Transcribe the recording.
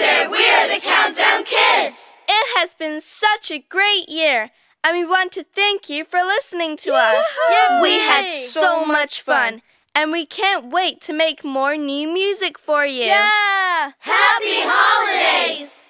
together, we are the Countdown Kids! It has been such a great year, and we want to thank you for listening to us. Yay! We had so much fun, and we can't wait to make more new music for you. Yeah! Happy holidays!